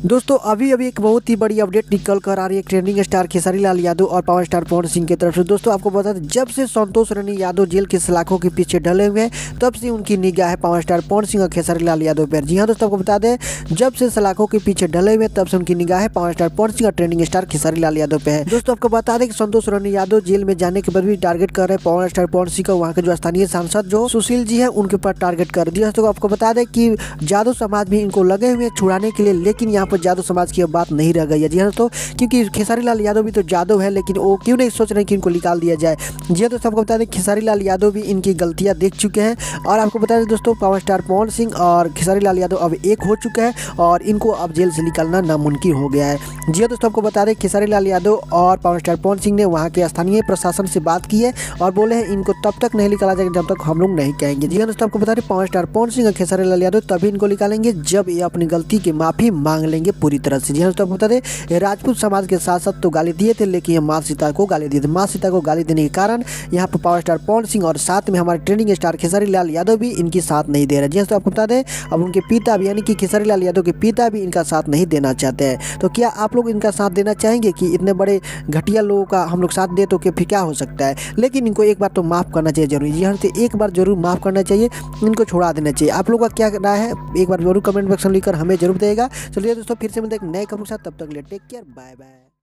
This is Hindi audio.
दोस्तों अभी अभी एक बहुत ही बड़ी अपडेट निकल कर आ रही है ट्रेंडिंग स्टार खेसारी लाल यादव और पावर स्टार पवन सिंह की तरफ से। दोस्तों आपको बता दें, जब से संतोष रनी यादव जेल की सलाखों के पीछे ढले हुए हैं तब से उनकी निगाह है पावर स्टार पवन सिंह और खेसारी लाल यादव पर। जी हाँ दोस्तों, आपको बता दें, जब से सलाखों के पीछे ढले हुए तब से उनकी निगाह है पावर स्टार पवन सिंह और ट्रेंडिंग स्टार खेसारी लाल यादव पे है। दोस्तों आपको बता दें कि संतोष रनी यादव जेल में जाने के बाद भी टारगेट कर रहे हैं पावर स्टार पवन सिंह को। वहाँ के जो स्थानीय सांसद जो सुशील जी है उनके ऊपर टारगेट कर दिया। दोस्तों आपको बता दें कि यादव समाज भी इनको लगे हुए छुड़ाने के लिए, लेकिन यहाँ पर यादव समाज की बात नहीं रह गई है। जी हाँ दोस्तों, क्योंकि खेसारी लाल यादव भी तो यादव है, लेकिन वो क्यों नहीं सोच रहे कि इनको निकाल दिया जाए। जी हाँ दोस्तों, आपको बता दें खेसारी लाल यादव भी इनकी गलतियां देख चुके हैं और आपको बता दें दोस्तों, पावर स्टार पवन सिंह और खेसारी लाल यादव अब एक हो चुका है और इनको अब जेल से निकलना नामुमकिन हो गया है। जी हाँ दोस्तों, आपको बता दें खेसारी लाल यादव और पावर स्टार पवन सिंह ने वहाँ के स्थानीय प्रशासन से बात की है और बोले हैं इनको तब तक नहीं निकाला जाएगा जब तक हम लोग नहीं कहेंगे। जी हाँ दोस्तों, आपको बता दें पावर स्टार पवन सिंह और खेसारी लाल यादव तभी इनको निकालेंगे जब ये अपनी गलती की माफी मांग लेंगे पूरी तरह से। जी हाँ दोस्तों, आपको बता दें राजपूत समाज के साथ साथ तो गाली दिए थे, लेकिन ये माँ सीता को गाली दिए थे। माँ सीता को गाली देने के कारण यहाँ पर पावर स्टार पवन सिंह और साथ में हमारे ट्रेंडिंग स्टार खेसारी लाल यादव भी इनकी साथ नहीं दे रहे। जी तो आपको बता दें, अब उनके पिता भी यानी कि खेसारी लाल यादव के पिता भी इनका साथ नहीं देना चाहते हैं। तो क्या आप लोग इनका साथ देना चाहेंगे कि इतने बड़े घटिया लोगों का हम लोग साथ दे तो फिर क्या हो सकता है। लेकिन इनको एक बार तो माफ़ करना चाहिए जरूरी। जी हाँ, एक बार जरूर माफ़ करना चाहिए, इनको छोड़ा देना चाहिए। आप लोग का क्या राय है एक बार जरूर कमेंट बॉक्स में लिखकर हमें जरूर देगा। चलिए दोस्तों, फिर से मिलते हैं एक नए खबर के साथ, तब तक के लिए टेक केयर, बाय बाय।